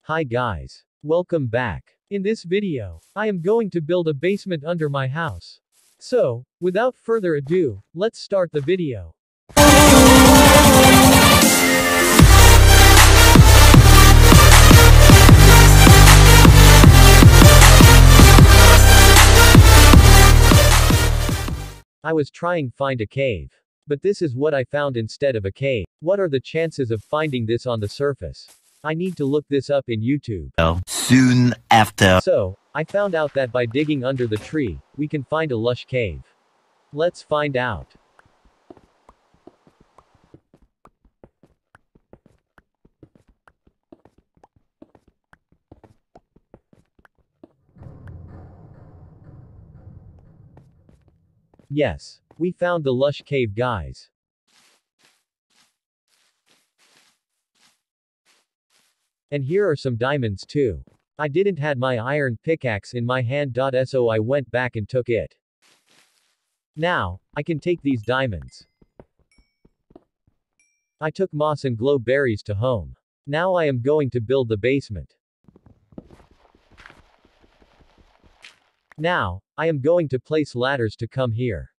Hi guys. Welcome back. In this video, I am going to build a basement under my house. So, without further ado, let's start the video. I was trying find a cave. But this is what I found instead of a cave. What are the chances of finding this on the surface? I need to look this up in YouTube. Soon after. So, I found out that by digging under the tree, we can find a lush cave. Let's find out. Yes, we found the lush cave, guys. And here are some diamonds too. I didn't had my iron pickaxe in my hand, so I went back and took it. Now, I can take these diamonds. I took moss and glow berries to home. Now I am going to build the basement. Now, I am going to place ladders to come here.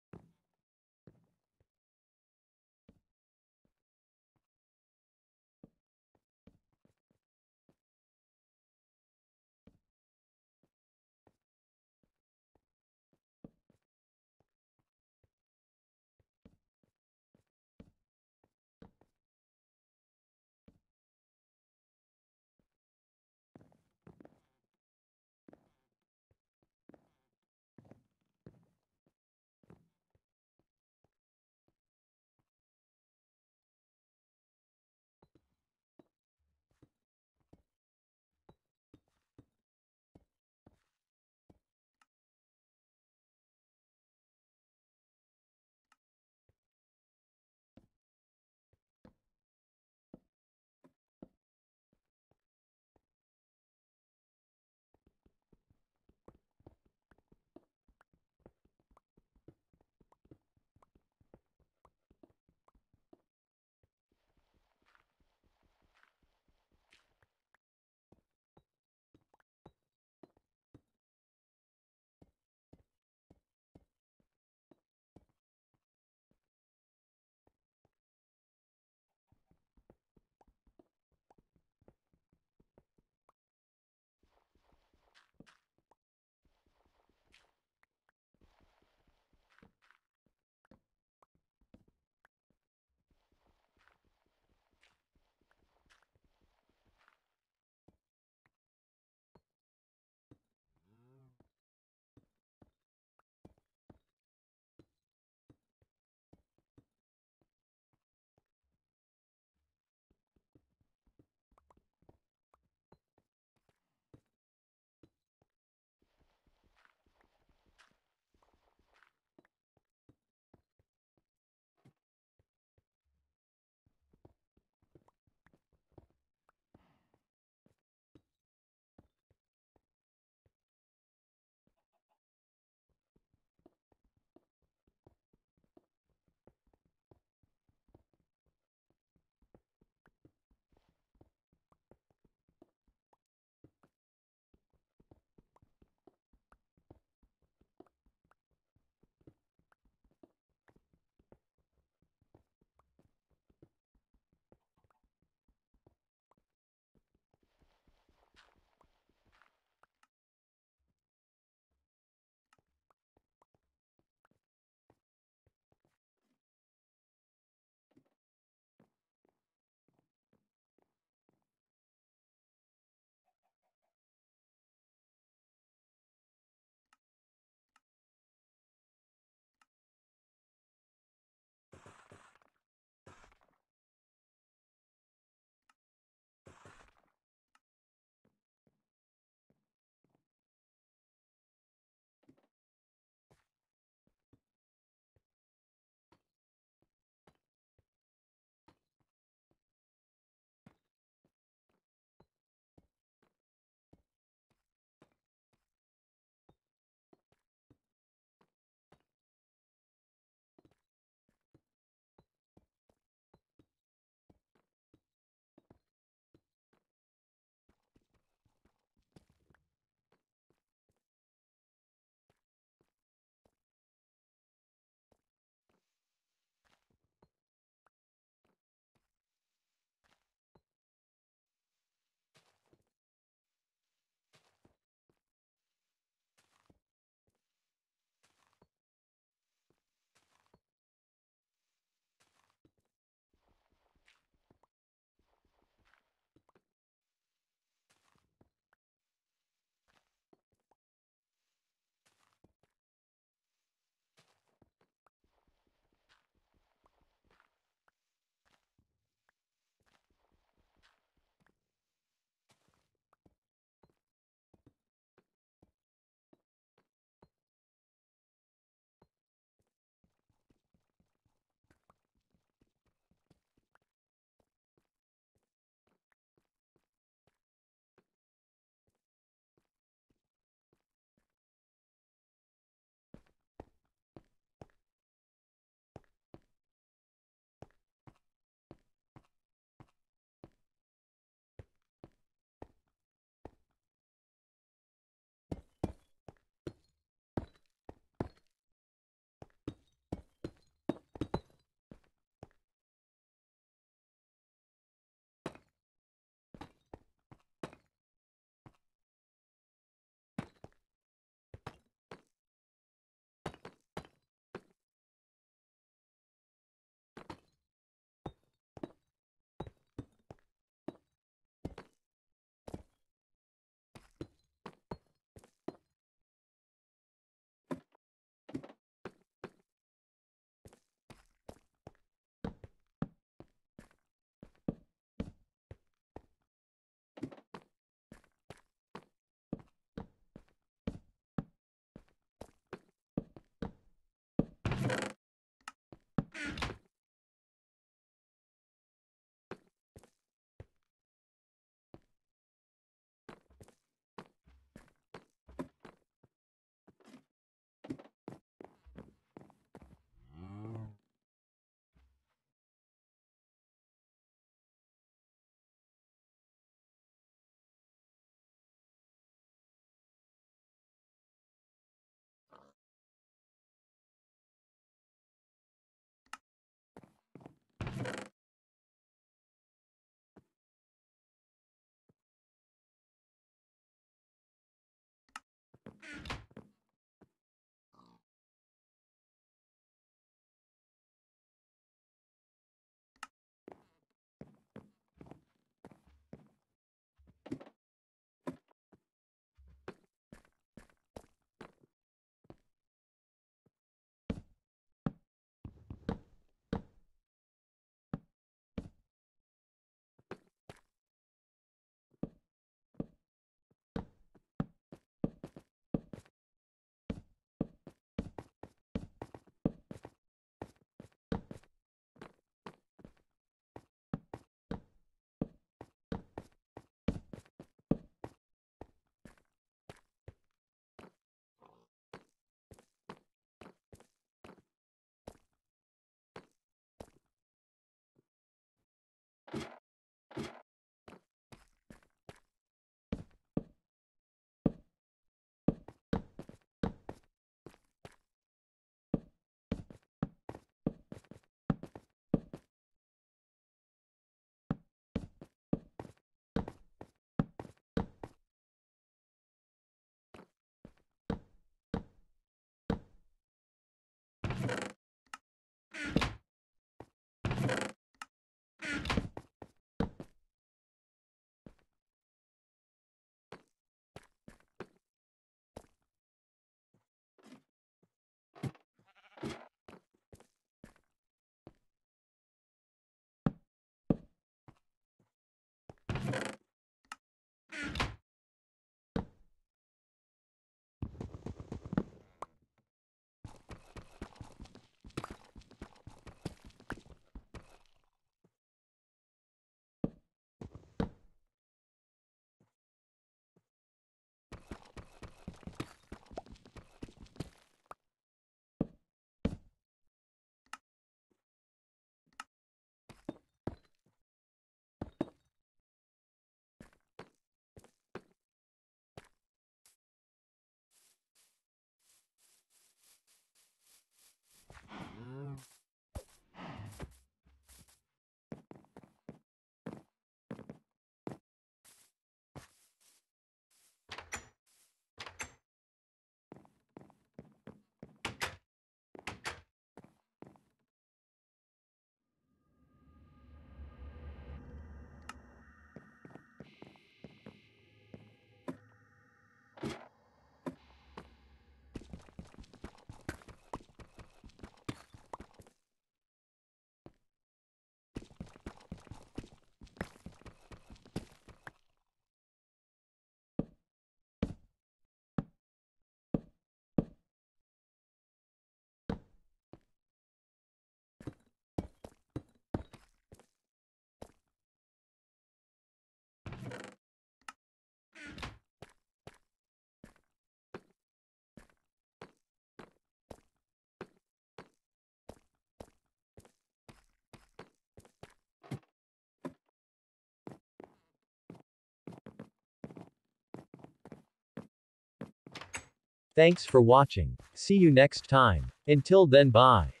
Thanks for watching. See you next time. Until then, bye.